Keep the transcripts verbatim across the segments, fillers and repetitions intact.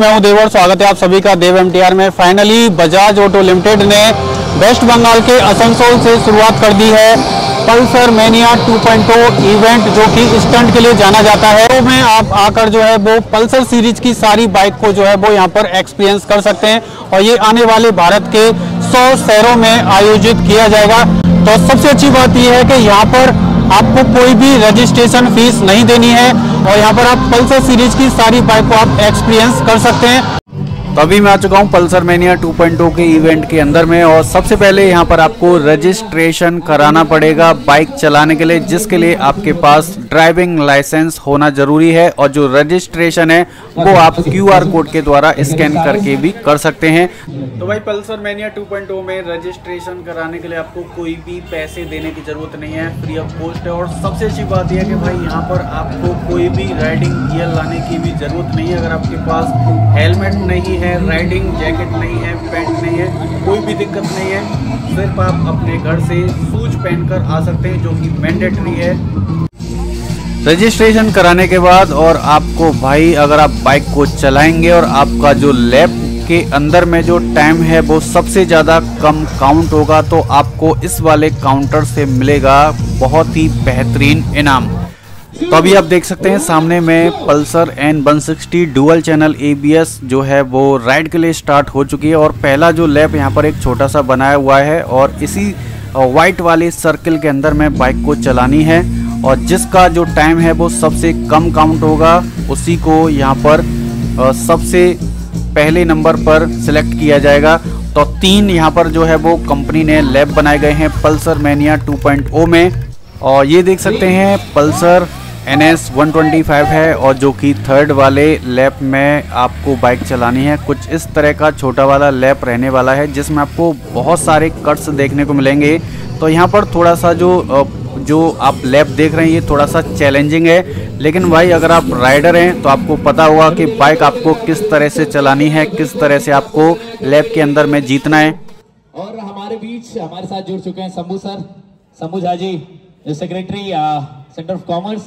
मैं हूं देवर, स्वागत है आप सभी का देव एमटीआर में। फाइनली बजाज ऑटो लिमिटेड ने वेस्ट बंगाल के आसनसोल से शुरुआत कर दी है Pulsar mania two point O event, जो कि स्टंट के लिए जाना जाता है। तो में आप आकर जो है वो पल्सर सीरीज की सारी बाइक को जो है वो यहाँ पर एक्सपीरियंस कर सकते हैं और ये आने वाले भारत के सौ शहरों में आयोजित किया जाएगा। तो सबसे अच्छी बात यह है कि यहाँ पर आपको कोई भी रजिस्ट्रेशन फीस नहीं देनी है और यहाँ पर आप पल्सर सीरीज की सारी बाइक को आप एक्सपीरियंस कर सकते हैं। तो अभी मैं आ चुका हूँ Pulsar mania two point O के इवेंट के अंदर में, और सबसे पहले यहाँ पर आपको रजिस्ट्रेशन कराना पड़ेगा बाइक चलाने के लिए, जिसके लिए आपके पास ड्राइविंग लाइसेंस होना जरूरी है। और जो रजिस्ट्रेशन है वो आप क्यू आर कोड के द्वारा स्कैन करके भी कर सकते हैं। तो भाई Pulsar mania two point O में रजिस्ट्रेशन कराने के लिए आपको कोई भी पैसे देने की जरूरत नहीं है, फ्री ऑफ कॉस्ट है। और सबसे अच्छी बात यह है कि भाई यहाँ पर आपको कोई भी राइडिंग गियर लाने की भी जरूरत नहीं है। अगर आपके पास हेलमेट नहीं है, राइडिंग जैकेट नहीं है, पैंट नहीं है, कोई भी दिक्कत नहीं है, सिर्फ आप अपने घर से शूज पहनकर आ सकते हैं, जो कि मैंडेटरी है। रजिस्ट्रेशन कराने के बाद और आपको भाई अगर आप बाइक को चलाएंगे और आपका जो लैप के अंदर में जो टाइम है वो सबसे ज़्यादा कम काउंट होगा, तो आपको इस वाले काउंटर से मिलेगा बहुत ही बेहतरीन इनाम। तो अभी आप देख सकते हैं सामने में Pulsar N one sixty dual channel A B S जो है वो राइड के लिए स्टार्ट हो चुकी है। और पहला जो लैप यहाँ पर एक छोटा सा बनाया हुआ है और इसी वाइट वाले सर्कल के अंदर में बाइक को चलानी है, और जिसका जो टाइम है वो सबसे कम काउंट होगा उसी को यहाँ पर सबसे पहले नंबर पर सिलेक्ट किया जाएगा। तो तीन यहाँ पर जो है वो कंपनी ने लैप बनाए गए हैं Pulsar mania two point O में, और ये देख सकते हैं Pulsar N S one twenty five है, और जो कि थर्ड वाले लैप में आपको बाइक चलानी है। कुछ इस तरह का छोटा वाला लैप रहने वाला है जिसमें आपको बहुत सारे कट्स देखने को मिलेंगे। तो यहाँ पर थोड़ा सा जो जो आप लैप देख रहे हैं ये थोड़ा सा चैलेंजिंग है, लेकिन भाई अगर आप राइडर हैं तो आपको पता होगा कि बाइक आपको किस तरह से चलानी है, किस तरह से आपको लैप के अंदर में जीतना है। और हमारे बीच हमारे साथ जुड़ चुके हैं शंभू सर, शंभू झा जी, जो secretary centre of commerce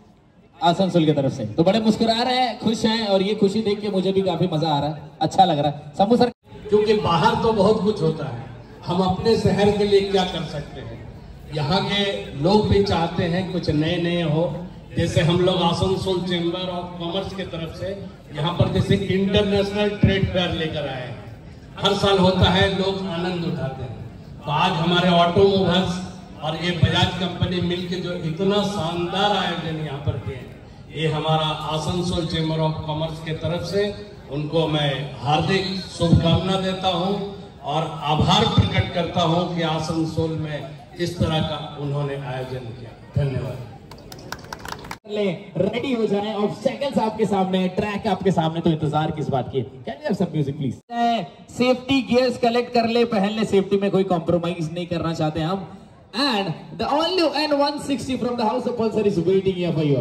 Asansol की तरफ से। तो बड़े मुस्कुरा रहे हैं, खुश हैं, और ये खुशी देख के मुझे भी काफी मजा आ रहा है, अच्छा लग रहा है। शंभू सर, क्योंकि बाहर तो बहुत कुछ होता है, हम अपने शहर के लिए क्या कर सकते हैं। यहाँ के लोग भी चाहते हैं कुछ नए नए हो, जैसे हम लोग आसनसोल चेंबर ऑफ कॉमर्स की तरफ से यहाँ पर जैसे इंटरनेशनल ट्रेड फेयर लेकर आए हैं। हर साल होता है, लोग आनंद उठाते हैं। तो आज हमारे ऑटोमोबाइल्स और ये बजाज कंपनी मिलकर जो इतना शानदार आयोजन यहाँ पर किए, ये हमारा आसनसोल चेंबर ऑफ कॉमर्स के तरफ से उनको मैं हार्दिक शुभकामना देता हूँ और आभार प्रकट करता हूँ कि आसनसोल में इस तरह का उन्होंने आयोजन किया। धन्यवाद। रेडी हो जाएं, ऑब्स्टेकल्स आपके सामने, ट्रैक आपके सामने, तो इंतजार किस बात की। Can you have some music please. Safety gears collect कर ले, पहन ले, सेफ्टी में कोई कॉम्प्रोमाइज नहीं करना चाहते हम। And the all new N one sixty from the House of Pulsar is waiting here for you.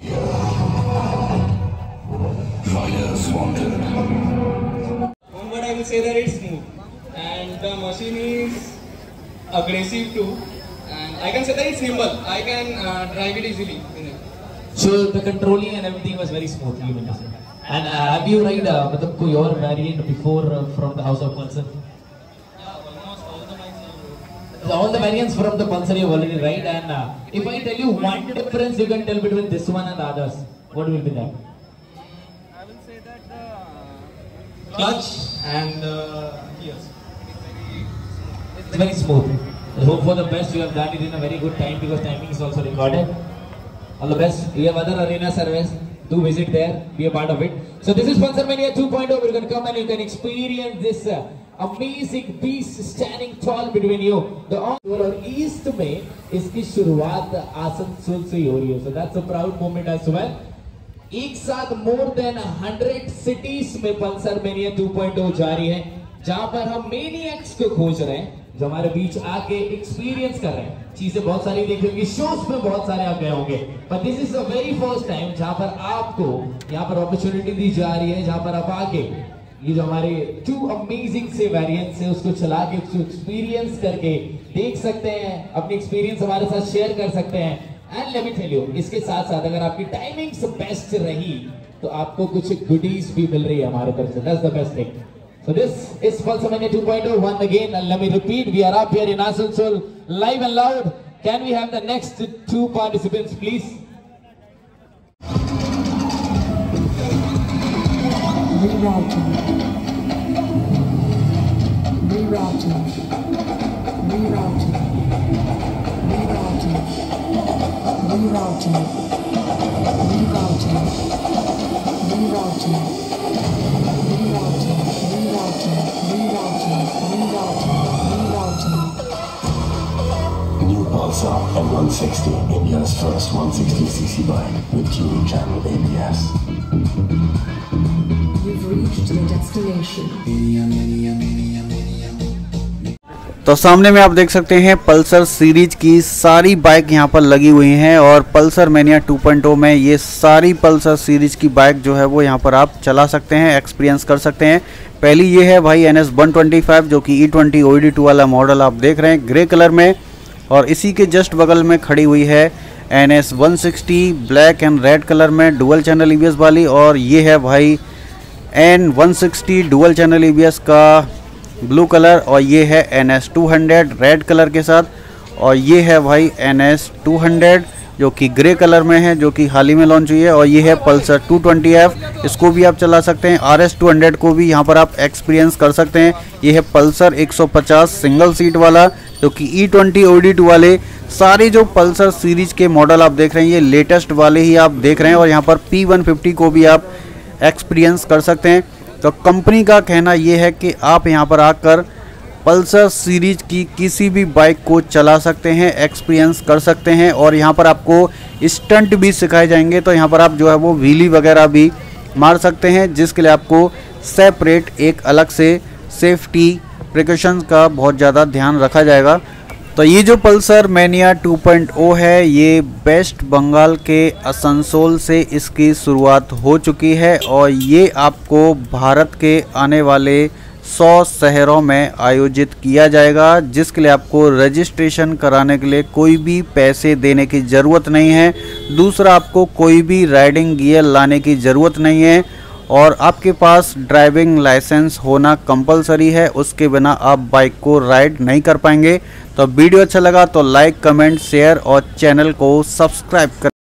Riders wanted. But I will say that it's smooth, and the machine is aggressive too, and I can say that it's nimble. I can uh, drive it easily. So the controlling and everything was very smooth. And uh, have you ride uh, कोई और variant before uh, from the House of Pulsar? All the variants from the Pulsar you already ride, and uh, if I tell you one difference you can tell between this one and the others, what will be that? I will say that the uh, clutch and the uh, gears. It's very smooth. I hope for the best. You have done it in a very good time because timing is also recorded. All the best. We have other arena surveys. Do visit there. Be a part of it. So this is Pulsar Mania two point oh. We're going to come and you can experience this uh, amazing beast standing tall between you. The और east में इसकी शुरुआत आसनसोल से हो रही है, so that's a proud moment as well. एक साथ मोर देन हंड्रेड सिटीज में Pulsar mania two point O जारी है, जहां पर हम मैनिएक्स को खोज रहे हैं जो हमारे बीच आके एक्सपीरियंस कर रहे हैं। चीजें बहुत सारी देखी होंगी, शोज में बहुत सारे आप गए होंगे, but this is the very first time जहां पर आपको यहाँ पर अपॉर्चुनिटी दी जा रही है, जहां पर आप आके ये जो हमारे टू अमेजिंग से वेरिएंट्स है उसको चला के उसको एक्सपीरियंस करके देख सकते हैं, अपनी एक्सपीरियंस हमारे साथ शेयर कर सकते हैं। And let me tell you, इसके साथ साथ अगर आपकी टाइमिंग्स बेस्ट रही तो आपको कुछ goodies भी मिल रही है हमारे तरफ से. That's the best thing. So this is Pulsar Mania two point oh. One again, and let me repeat, we are up here in Asansol, live and loud. Can we have the next two participants, please? Rerouting. Rerouting. Rerouting. Rerouting. Rerouting. Rerouting. Rerouting. Rerouting. Rerouting. Rerouting. Rerouting. Rerouting. New Pulsar M one sixty, India's first one sixty c c bike with dual channel A B S. You've reached your destination. तो सामने में आप देख सकते हैं Pulsar series की सारी bike यहाँ पर लगी हुई हैं और Pulsar mania two point O में ये सारी पल्सर सीरीज की बाइक जो है वो यहाँ पर आप चला सकते हैं, एक्सपीरियंस कर सकते हैं। पहली ये है भाई N S one twenty five जो कि E twenty O E D two वाला मॉडल आप देख रहे हैं ग्रे कलर में, और इसी के जस्ट बगल में खड़ी हुई है N S one sixty black and red colour में dual channel E B S वाली, और ये है भाई N one sixty dual channel E B S का ब्लू कलर, और ये है N S two hundred red colour के साथ, और ये है भाई एन एस टू हंड्रेड जो कि ग्रे कलर में है, जो कि हाल ही में लॉन्च हुई है, और ये है पल्सर टू ट्वेंटी एफ, इसको भी आप चला सकते हैं। आर एस टू हंड्रेड को भी यहाँ पर आप एक्सपीरियंस कर सकते हैं। ये है Pulsar one fifty single seat वाला जो कि E twenty O D two वाले सारे जो पल्सर सीरीज के मॉडल आप देख रहे हैं ये लेटेस्ट वाले ही आप देख रहे हैं, और यहाँ पर पी वन फिफ्टी को भी आप एक्सपीरियंस कर सकते हैं। तो कंपनी का कहना ये है कि आप यहाँ पर आकर पल्सर सीरीज की किसी भी बाइक को चला सकते हैं, एक्सपीरियंस कर सकते हैं, और यहाँ पर आपको स्टंट भी सिखाए जाएंगे। तो यहाँ पर आप जो है वो व्हीली वगैरह भी मार सकते हैं, जिसके लिए आपको सेपरेट एक अलग से सेफ्टी प्रिकॉशंस का बहुत ज़्यादा ध्यान रखा जाएगा। तो ये जो Pulsar mania two point O है ये वेस्ट बंगाल के आसनसोल से इसकी शुरुआत हो चुकी है, और ये आपको भारत के आने वाले सौ शहरों में आयोजित किया जाएगा, जिसके लिए आपको रजिस्ट्रेशन कराने के लिए कोई भी पैसे देने की ज़रूरत नहीं है। दूसरा, आपको कोई भी राइडिंग गियर लाने की ज़रूरत नहीं है, और आपके पास ड्राइविंग लाइसेंस होना कंपलसरी है, उसके बिना आप बाइक को राइड नहीं कर पाएंगे। तो वीडियो अच्छा लगा तो लाइक, कमेंट, शेयर और चैनल को सब्सक्राइब कर